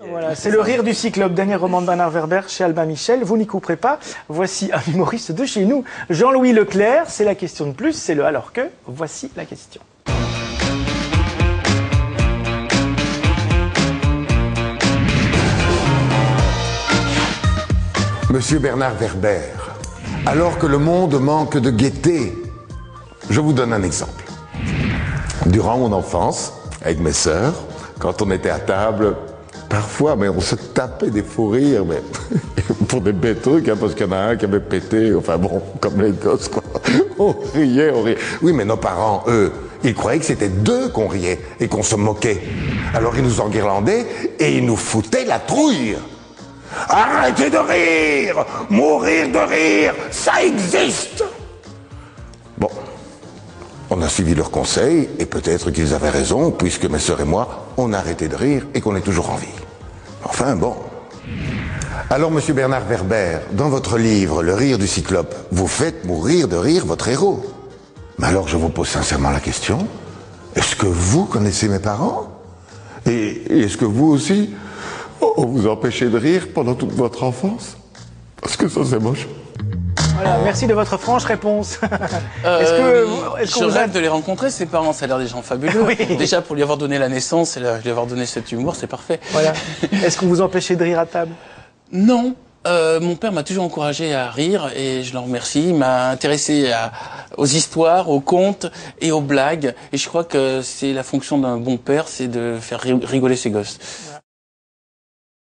Voilà, c'est le rire du Cyclope, dernier roman de Bernard Werber chez Albin Michel. Vous n'y couperez pas. Voici un humoriste de chez nous, Jean-Louis Leclerc. C'est la question de plus, c'est le alors que. Voici la question. Monsieur Bernard Werber, alors que le monde manque de gaieté, je vous donne un exemple. Durant mon enfance, avec mes sœurs, quand on était à table, parfois, mais on se tapait des fous rires, mais pour des bêtes trucs, hein, parce qu'il y en a un qui avait pété, enfin bon, comme les gosses, quoi. On riait, on riait. Oui, mais nos parents, eux, ils croyaient que c'était d'eux qu'on riait et qu'on se moquait. Alors ils nous enguirlandaient et ils nous foutaient la trouille. Arrêtez de rire! Mourir de rire, ça existe! Bon, on a suivi leurs conseils, et peut-être qu'ils avaient raison, puisque mes sœurs et moi, on a arrêté de rire et qu'on est toujours en vie. Enfin, bon. Alors, monsieur Bernard Werber, dans votre livre, Le rire du Cyclope, vous faites mourir de rire votre héros. Mais alors, je vous pose sincèrement la question, est-ce que vous connaissez mes parents? Et est-ce que vous aussi, on vous empêchez de rire pendant toute votre enfance? Parce que ça, c'est moche. Voilà, merci de votre franche réponse. Je rêve de les rencontrer, ces parents, ça a l'air des gens fabuleux. Oui. Déjà, pour lui avoir donné la naissance et lui avoir donné cet humour, c'est parfait. Voilà. Est-ce qu'on vous empêchait de rire à table? Non. Mon père m'a toujours encouragé à rire et je l'en remercie. Il m'a intéressé aux histoires, aux contes et aux blagues. Et je crois que c'est la fonction d'un bon père, c'est de faire rigoler ses gosses.